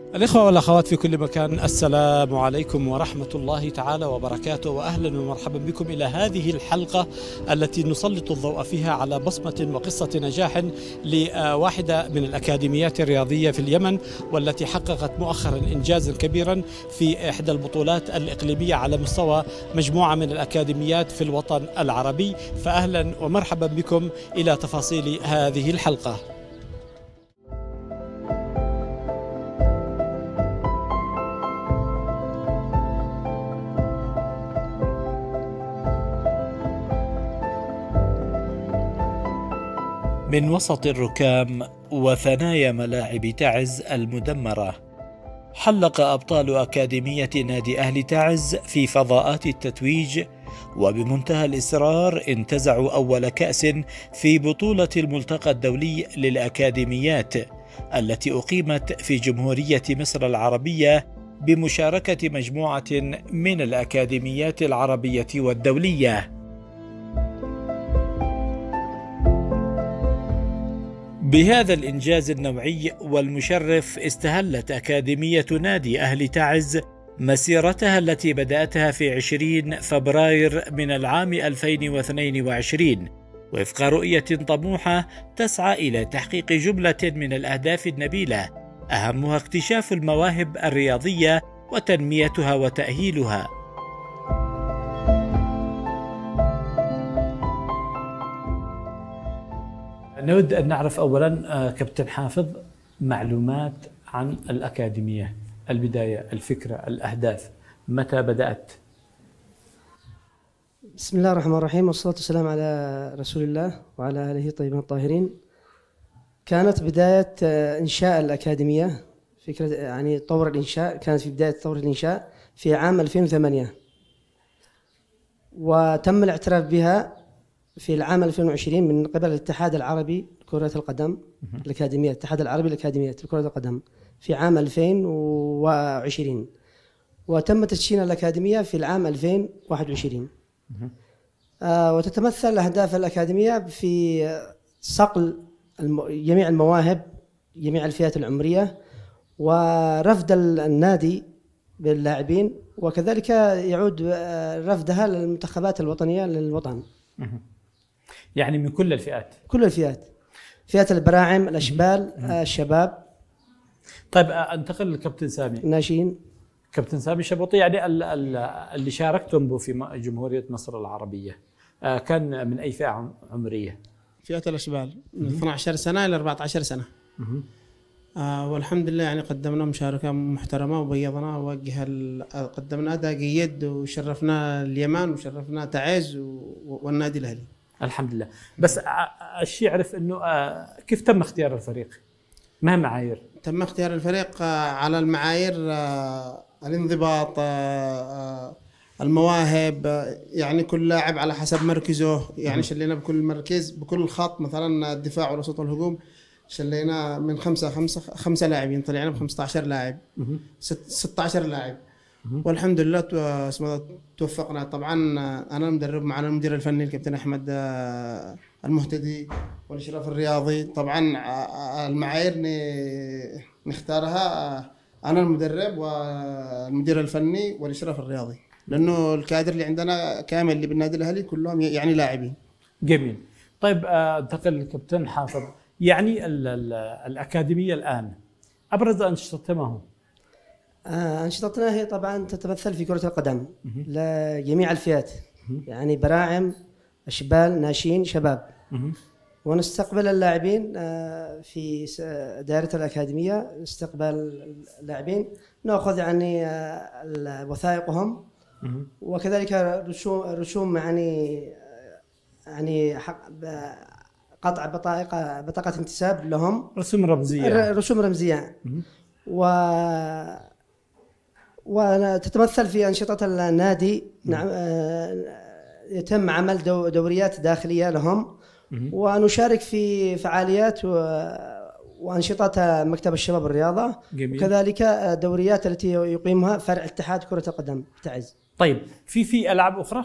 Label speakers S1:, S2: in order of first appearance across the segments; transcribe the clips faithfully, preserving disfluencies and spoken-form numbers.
S1: الإخوة والأخوات في كل مكان، السلام عليكم ورحمة الله تعالى وبركاته، وأهلا ومرحبا بكم إلى هذه الحلقة التي نسلط الضوء فيها على بصمة وقصة نجاح لواحدة من الأكاديميات الرياضية في اليمن، والتي حققت مؤخرا إنجازا كبيرا في إحدى البطولات الإقليمية على مستوى مجموعة من الأكاديميات في الوطن العربي. فأهلا ومرحبا بكم إلى تفاصيل هذه الحلقة. من وسط الركام وثنايا ملاعب تعز المدمرة، حلق أبطال أكاديمية نادي أهل تعز في فضاءات التتويج، وبمنتهى الإصرار انتزعوا أول كأس في بطولة الملتقى الدولي للأكاديميات التي أقيمت في جمهورية مصر العربية بمشاركة مجموعة من الأكاديميات العربية والدولية. بهذا الإنجاز النوعي والمشرف استهلت أكاديمية نادي أهل تعز مسيرتها التي بدأتها في عشرين فبراير من العام ألفين واثنين وعشرين، وفق رؤية طموحة تسعى إلى تحقيق جملة من الأهداف النبيلة، أهمها اكتشاف المواهب الرياضية وتنميتها وتأهيلها. نود أن نعرف أولا كابتن حافظ معلومات عن الأكاديمية، البداية، الفكرة، الأهداف، متى بدأت؟
S2: بسم الله الرحمن الرحيم، والصلاة والسلام على رسول الله وعلى آله الطيبين الطاهرين. كانت بداية إنشاء الأكاديمية، فكرة يعني طور الإنشاء، كانت في بداية طور الإنشاء في عام ألفين وثمانية، وتم الاعتراف بها في العام ألفين وعشرين من قبل الاتحاد العربي لكرة القدم، الأكاديمية الاتحاد العربي للأكاديميات لكرة القدم في عام ألفين وعشرين، وتم تدشين الأكاديمية في العام ألفين وواحد وعشرين. آه وتتمثل أهداف الأكاديمية في صقل جميع المواهب، جميع الفئات العمرية، ورفد النادي باللاعبين، وكذلك يعود رفدها للمنتخبات الوطنية للوطن.
S1: يعني من كل الفئات؟ كل
S2: الفئات، فئات البراعم، الأشبال، الشباب.
S1: طيب انتقل لكابتن سامي
S2: ناشئين.
S1: كابتن سامي شبوطي، يعني اللي شاركتم به في جمهورية مصر العربية كان من أي فئة عمرية؟
S3: فئة الأشبال من اثنتي عشرة سنة إلى أربعة عشر سنة. آه والحمد لله يعني قدمنا مشاركة محترمة وبيضنا ووجه قدمنا أداء جيد، وشرفنا اليمن وشرفنا تعز والنادي الأهلي
S1: الحمد لله. بس الشيء يعرف انه كيف تم اختيار الفريق؟ ما معايير؟
S3: تم اختيار الفريق على المعايير، الانضباط، المواهب، يعني كل لاعب على حسب مركزه، يعني شلينا بكل مركز بكل خط، مثلا الدفاع والوسط والهجوم شلينا من خمسة خمسة خمسة لاعبين، طلعنا ب خمسة عشر لاعب، ستة عشر لاعب، والحمد لله توفقنا. طبعا انا المدرب، معنا المدير الفني الكابتن احمد المهتدي والاشراف الرياضي. طبعا المعايير نختارها انا المدرب والمدير الفني والاشراف الرياضي، لانه الكادر اللي عندنا كامل اللي بالنادي الاهلي كلهم يعني لاعبين.
S1: جميل. طيب انتقل للكابتن حافظ، يعني ال ال الاكاديميه الان ابرز انشطتها ما هو؟
S2: أنشطتنا هي طبعا تتمثل في كرة القدم لجميع الفئات، يعني براعم، أشبال، ناشئين، شباب. ونستقبل اللاعبين في دائرة الأكاديمية، نستقبل اللاعبين، نأخذ يعني وثائقهم، وكذلك رسوم رسوم يعني يعني قطع بطاقة بطاقة انتساب لهم،
S1: رسوم رمزية
S2: رسوم رمزية و وتتمثل في أنشطة النادي. نعم، يتم عمل دوريات داخلية لهم، ونشارك في فعاليات وأنشطة مكتب الشباب الرياضة. جميل. وكذلك دوريات التي يقيمها فرع اتحاد كرة القدم تعز.
S1: طيب في في ألعاب أخرى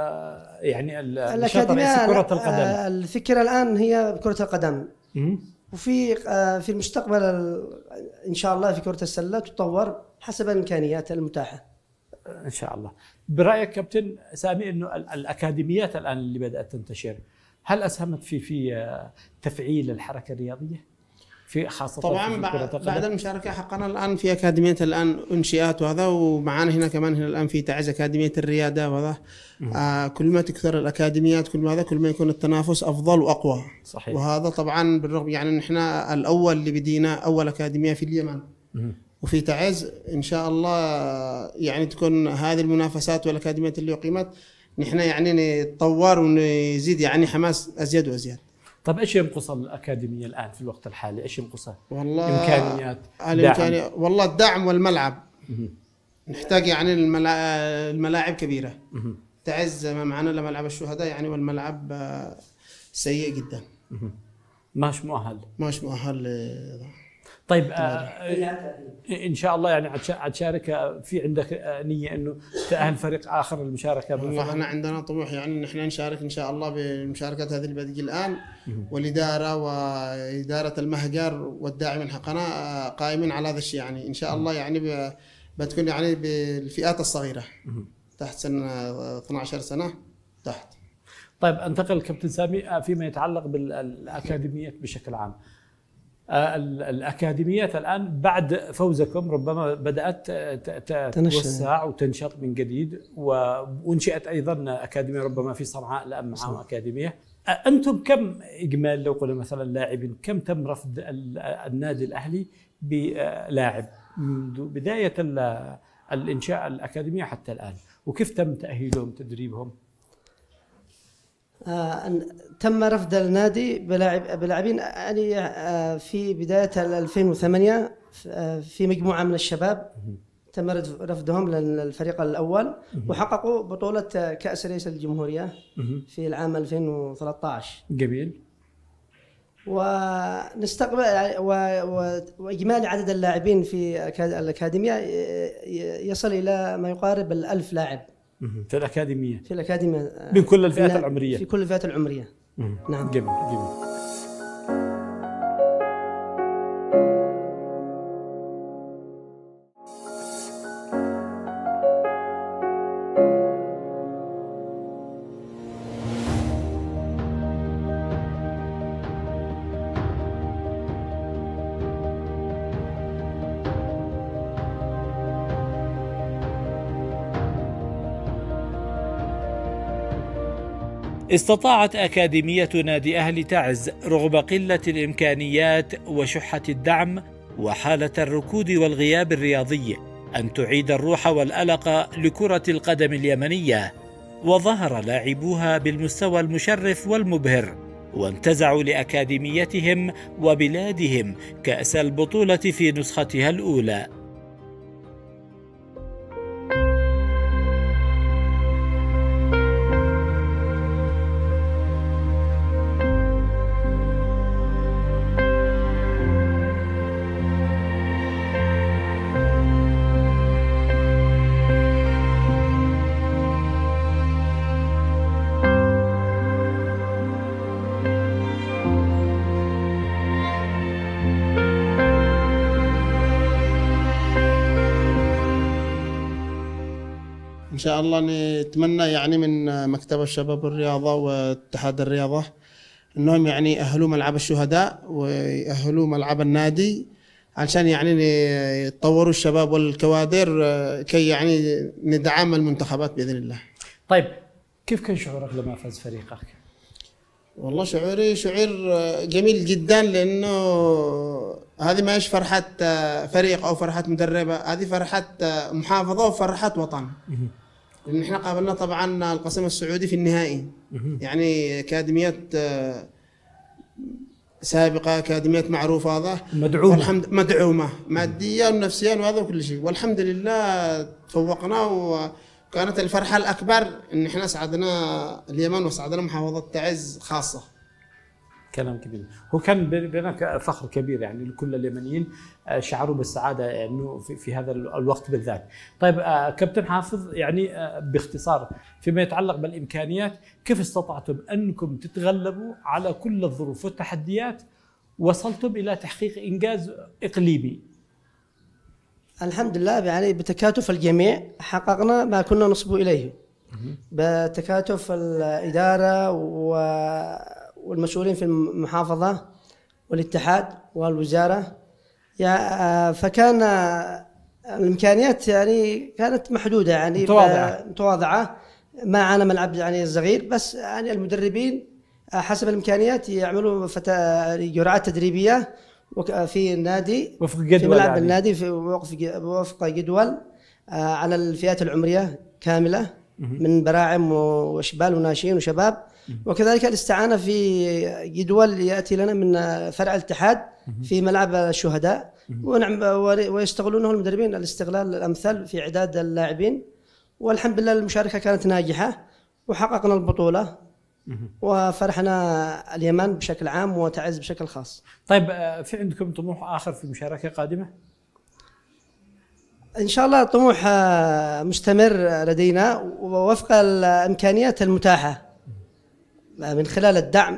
S1: ولا يعني
S2: الأكاديمية كرة القدم؟ الفكرة الآن هي كرة القدم. وفي في المستقبل ان شاء الله في كرة السلة تطور حسب الامكانيات المتاحة
S1: ان شاء الله. برايك كابتن سامي انه الاكاديميات الان اللي بدات تنتشر هل اسهمت في في تفعيل الحركه الرياضيه؟ في خاصه
S3: طبعا بعد, بعد المشاركه حقنا الان في اكاديميه الان انشئت وهذا، ومعانا هنا كمان هنا الان في تعز اكاديميه الرياده وهذا. آه كل ما تكثر الاكاديميات كل ما هذا كل ما يكون التنافس افضل واقوى.
S1: صحيح.
S3: وهذا طبعا بالرغم يعني نحن الاول اللي بدينا اول اكاديميه في اليمن مم. وفي تعز ان شاء الله يعني تكون هذه المنافسات والاكاديميات اللي اقيمت نحن يعني نتطور ونزيد يعني حماس ازيد وازيد.
S1: طيب ايش ينقص الاكاديميه الان في الوقت الحالي؟ ايش ينقصها؟
S3: والله
S1: امكانيات
S3: الامكانيات والله الدعم والملعب. مه. نحتاج يعني الملاعب كبيره. مه. تعز ما معنا الا ملعب الشهداء يعني، والملعب سيء جدا.
S1: مه. ماش مؤهل
S3: ماش مؤهل.
S1: طيب آه ان شاء الله يعني عتشارك، في عندك نيه انه تاهل فريق اخر للمشاركه؟
S3: والله احنا عندنا طموح يعني نحن نشارك ان شاء الله بالمشاركات هذه اللي بتجي الان. والاداره واداره المهجر والداعمين حقنا قائمين على هذا الشيء يعني ان شاء الله يعني بتكون يعني بالفئات الصغيره تحت سن اثني عشر سنه تحت.
S1: طيب انتقل كابتن سامي فيما يتعلق بالاكاديميات بشكل عام. الأكاديميات الآن بعد فوزكم ربما بدأت تتوسع وتنشط من جديد، وانشئت أيضا أكاديمية ربما في صنعاء الآن معهم أكاديمية. أنتم كم إجمال لو قلنا مثلا لاعبين كم تم رفض النادي الأهلي بلاعب منذ بداية الإنشاء الأكاديمية حتى الآن، وكيف تم تأهيلهم تدريبهم؟
S2: آه تم رفض النادي بلاعب بلاعبين يعني آه في بداية ألفين وثمانية آه في مجموعة من الشباب تم رفضهم للفريق الأول، وحققوا بطولة كأس رئيس الجمهورية في العام ألفين وثلاثة عشر.
S1: جميل.
S2: ونستقبل وإجمالي عدد اللاعبين في الأكاديمية يصل إلى ما يقارب الألف لاعب
S1: في الأكاديمية.
S2: في الأكاديمية
S1: من كل الفئات العمرية.
S2: في كل الفئات العمرية.
S1: مم. نعم. جميل جميل. استطاعت أكاديمية نادي أهل تعز رغم قلة الإمكانيات وشحة الدعم وحالة الركود والغياب الرياضي أن تعيد الروح والألق لكرة القدم اليمنية، وظهر لاعبوها بالمستوى المشرف والمبهر، وانتزعوا لأكاديميتهم وبلادهم كأس البطولة في نسختها الأولى.
S3: إن شاء الله نتمنى يعني من مكتب الشباب والرياضة واتحاد الرياضة أنهم يعني يأهلوا ملعب الشهداء ويأهلوا ملعب النادي عشان يعني يطوروا الشباب والكوادر كي يعني ندعم المنتخبات بإذن الله.
S1: طيب كيف كان شعورك لما فاز فريقك؟
S3: والله شعوري شعور جميل جدا، لأنه هذه ما هيش فرحة فريق أو فرحة مدربة، هذه فرحة محافظة وفرحة وطن. لأن احنا قابلنا طبعا القسم السعودي في النهائي، يعني أكاديميات سابقة، أكاديميات معروفة هذا
S1: مدعومة
S3: والحمد مدعومة ماديا ونفسيا وهذا وكل شيء، والحمد لله تفوقنا. وكانت الفرحة الأكبر إن احنا صعدنا اليمن وصعدنا محافظة تعز خاصة.
S1: كلام كبير. هو كان بينك فخر كبير يعني لكل اليمنيين، شعروا بالسعاده انه في, في هذا الوقت بالذات. طيب كابتن حافظ، يعني باختصار فيما يتعلق بالامكانيات، كيف استطعتم انكم تتغلبوا على كل الظروف والتحديات وصلتم إلى تحقيق إنجاز إقليمي.
S2: الحمد لله، يعني بتكاتف الجميع حققنا ما كنا نصبو إليه، بتكاتف الإدارة والمسؤولين في المحافظة والاتحاد والوزارة. فكان الإمكانيات يعني كانت محدودة، يعني
S1: متواضعة
S2: متواضعة معنا ملعب يعني صغير، بس يعني المدربين حسب الإمكانيات يعملوا جرعات تدريبية في النادي
S1: وفق جدول،
S2: في ملعب
S1: يعني
S2: النادي في وفق جدول على الفئات العمرية كاملة من براعم وشبال وناشئين وشباب. وكذلك الاستعانة في جدول يأتي لنا من فرع الاتحاد في ملعب الشهداء، ويستغلونه المدربين الاستغلال الأمثل في إعداد اللاعبين. والحمد لله المشاركة كانت ناجحة وحققنا البطولة، وفرحنا اليمن بشكل عام وتعز بشكل خاص.
S1: طيب في عندكم طموح آخر في مشاركة قادمة؟
S2: إن شاء الله طموح مستمر لدينا ووفق الإمكانيات المتاحة من خلال الدعم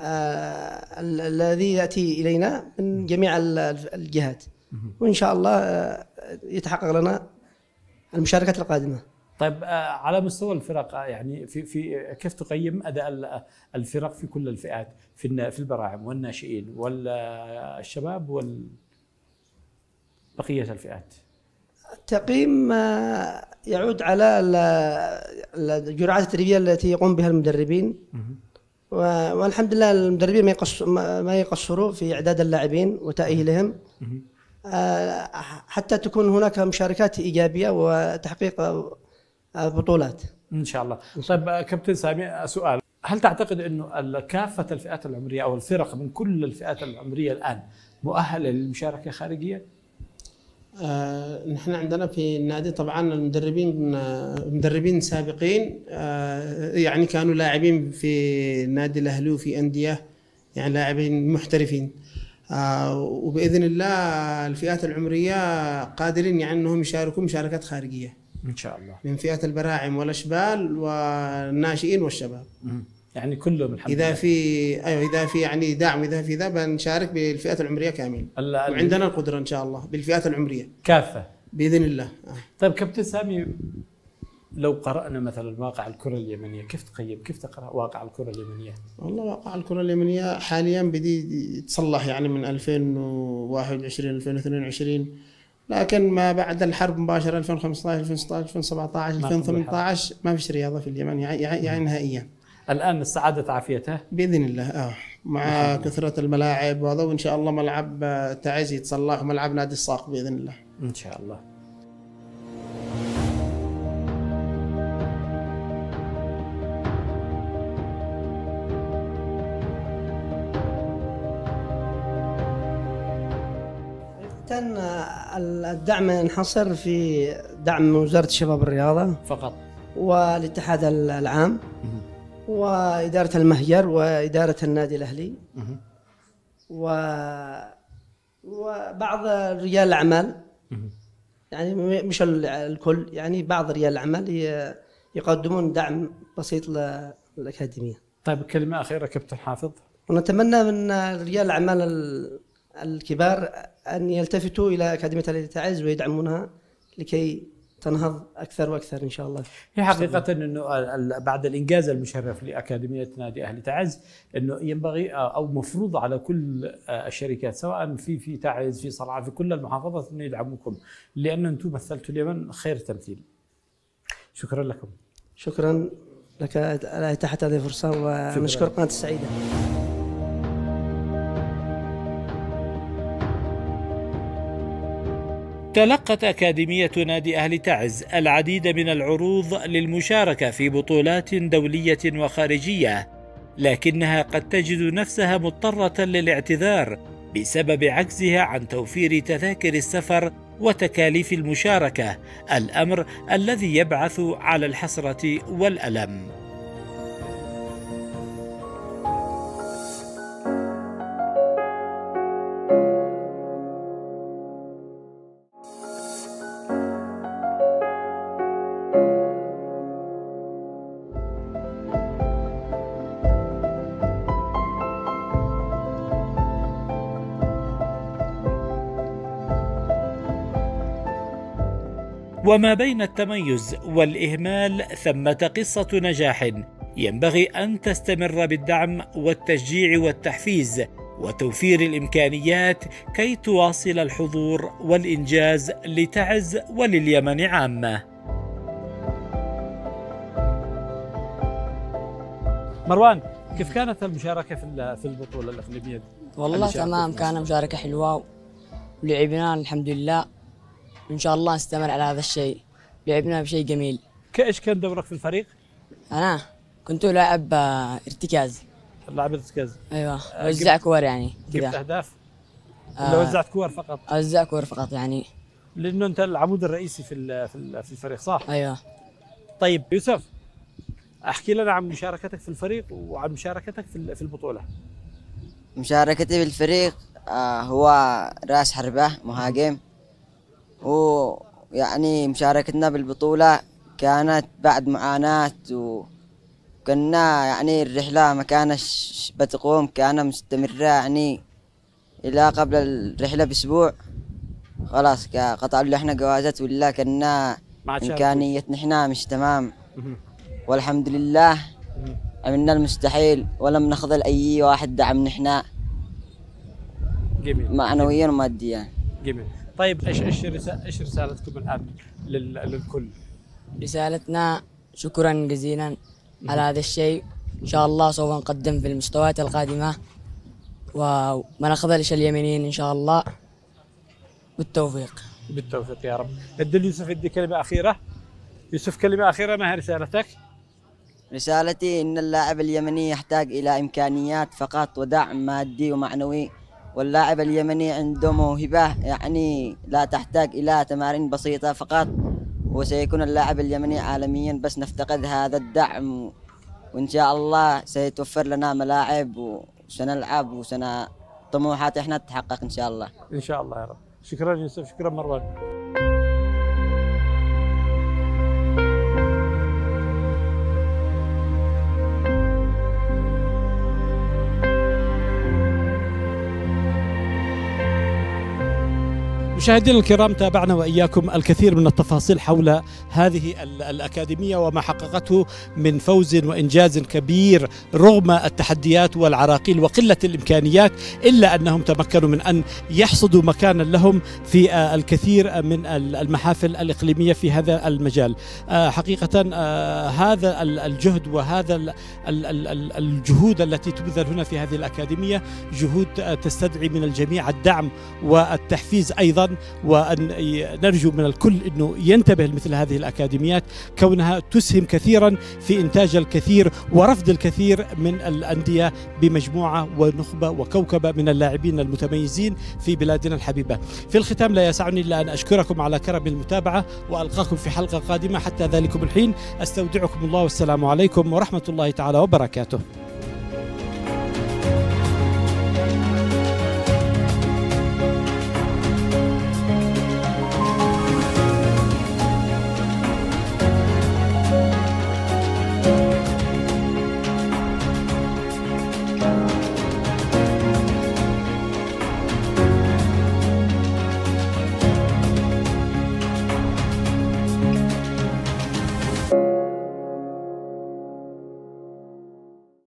S2: الذي يأتي إلينا من جميع الجهات، وإن شاء الله يتحقق لنا المشاركات القادمة.
S1: طيب على مستوى الفرق، يعني في في كيف تقيم أداء الفرق في كل الفئات، في في البراعم والناشئين والشباب والبقية الفئات؟
S2: التقييم يعود على الجرعات التدريبية التي يقوم بها المدربين، والحمد لله المدربين ما يقصروا ما يقصروا في إعداد اللاعبين وتأهيلهم حتى تكون هناك مشاركات إيجابية وتحقيق بطولات
S1: إن شاء الله. طيب كابتن سامي، سؤال: هل تعتقد أنه كافة الفئات العمرية أو الفرق من كل الفئات العمرية الآن مؤهلة للمشاركة خارجية؟
S3: آه، نحن عندنا في النادي طبعا المدربين مدربين سابقين، آه، يعني كانوا لاعبين في النادي الأهلي وفي أندية، يعني لاعبين محترفين، آه، وبإذن الله الفئات العمرية قادرين يعني أنهم يشاركوا مشاركات خارجية
S1: إن شاء الله من
S3: فئات البراعم والأشبال والناشئين والشباب.
S1: يعني كلهم الحمد
S3: إذا
S1: لله.
S3: في أيوة إذا في يعني دعم، إذا في ذا بنشارك بالفئات العمرية كامل، وعندنا القدرة إن شاء الله بالفئات العمرية
S1: كافة
S3: بإذن الله. آه.
S1: طيب كابتن سامي، لو قرأنا مثلا واقع الكرة اليمنية، كيف تقيم كيف تقرأ واقع الكرة اليمنية؟
S3: والله واقع الكرة اليمنية حاليا بدي يتصلح يعني من ألفين وواحد وعشرين ألفين واثنين وعشرين، لكن ما بعد الحرب مباشرة ألفين وخمسة عشر ألفين وستة عشر ألفين وسبعة عشر ألفين وثمانية عشر ما فيش رياضة في اليمن يعني, يعني نهائيا.
S1: الآن السعادة عافيتها
S3: بإذن الله، آه مع كثرة الملاعب وهذا، وإن شاء الله ملعب تعز يتصلح وملعب نادي الصاق بإذن الله
S1: إن شاء الله.
S2: الدعم ينحصر في دعم من وزارة الشباب والرياضة
S1: فقط،
S2: والاتحاد العام وإدارة المهجر وإدارة النادي الأهلي وبعض رجال الأعمال، يعني مش الكل، يعني بعض رجال الأعمال يقدمون دعم بسيط للأكاديمية.
S1: طيب كلمة أخيرة كابتن حافظ.
S2: ونتمنى من رجال الأعمال الكبار أن يلتفتوا إلى أكاديمية التي تعز ويدعمونها لكي تنهض أكثر وأكثر إن شاء الله.
S1: هي حقيقة أنه بعد الإنجاز المشرف لأكاديمية نادي أهلي تعز، أنه ينبغي أو مفروض على كل الشركات سواء في في تعز في صنعاء في كل المحافظات أن يدعموكم، لأن أنتم مثلتوا اليمن خير تمثيل. شكرا لكم.
S2: شكرا لك على إتاحة هذه الفرصة، ونشكر قناة السعيدة.
S1: تلقت أكاديمية نادي أهلي تعز العديد من العروض للمشاركة في بطولات دولية وخارجية، لكنها قد تجد نفسها مضطرة للاعتذار بسبب عجزها عن توفير تذاكر السفر وتكاليف المشاركة، الأمر الذي يبعث على الحسرة والألم. وما بين التميز والإهمال ثمة قصة نجاح ينبغي أن تستمر بالدعم والتشجيع والتحفيز وتوفير الإمكانيات كي تواصل الحضور والإنجاز لتعز ولليمن عامة. مروان، كيف كانت المشاركة في في البطولة الإقليمية؟
S4: والله تمام، كان مشاركة حلوة ولعبنا الحمد لله، وإن شاء الله نستمر على هذا الشيء. لعبنا بشيء جميل.
S1: كإيش كان دورك في الفريق؟
S4: أنا كنت لاعب ارتكاز.
S1: لاعب ارتكاز.
S4: أيوه، وزع كور يعني
S1: كذا. جبت أهداف؟ ولا آه وزعت كور فقط؟
S4: وزع كور فقط يعني.
S1: لأنه أنت العمود الرئيسي في في الفريق صح؟
S4: أيوه.
S1: طيب يوسف، احكي لنا عن مشاركتك في الفريق وعن مشاركتك في في البطولة.
S5: مشاركتي في الفريق آه هو راس حربة مهاجم، ويعني مشاركتنا بالبطولة كانت بعد معاناة، وكنا يعني الرحلة ما كانش بتقوم، كان مستمرة يعني إلى قبل الرحلة بأسبوع. خلاص قطعوا اللي احنا جوازات ولا كنا إمكانيتنا احنا مش تمام، والحمد لله عملنا المستحيل ولم نخذل أي واحد دعم نحن معنويا وماديا.
S1: جميل. طيب ايش ايش ايش رسالتكم الآن للكل؟
S4: رسالتنا شكرا جزيلا على هذا الشيء، إن شاء الله سوف نقدم في المستويات القادمة وما نخذلش اليمنيين إن شاء الله. بالتوفيق.
S1: بالتوفيق يا رب. ادي يوسف، ادي كلمة أخيرة. يوسف كلمة أخيرة، ما هي رسالتك؟
S5: رسالتي إن اللاعب اليمني يحتاج إلى إمكانيات فقط ودعم مادي ومعنوي، واللاعب اليمني عنده موهبة يعني لا تحتاج إلى تمارين بسيطة فقط، وسيكون اللاعب اليمني عالميا، بس نفتقد هذا الدعم، وإن شاء الله سيتوفر لنا ملاعب وسنلعب وسن طموحات إحنا تتحقق إن شاء الله.
S1: إن شاء الله يا رب. شكرا يوسف، شكرا مروان. مشاهدينا الكرام، تابعنا وإياكم الكثير من التفاصيل حول هذه الأكاديمية وما حققته من فوز وإنجاز كبير رغم التحديات والعراقيل وقلة الإمكانيات، إلا أنهم تمكنوا من أن يحصدوا مكانا لهم في الكثير من المحافل الإقليمية في هذا المجال. حقيقة هذا الجهد وهذا الجهود التي تبذل هنا في هذه الأكاديمية جهود تستدعي من الجميع الدعم والتحفيز أيضا، وأن نرجو من الكل أنه ينتبه لمثل هذه الأكاديميات كونها تسهم كثيرا في إنتاج الكثير ورفض الكثير من الأندية بمجموعة ونخبة وكوكبة من اللاعبين المتميزين في بلادنا الحبيبة. في الختام لا يسعني إلا أن أشكركم على كرم المتابعة، وألقاكم في حلقة قادمة. حتى ذلكم الحين أستودعكم الله، والسلام عليكم ورحمة الله تعالى وبركاته.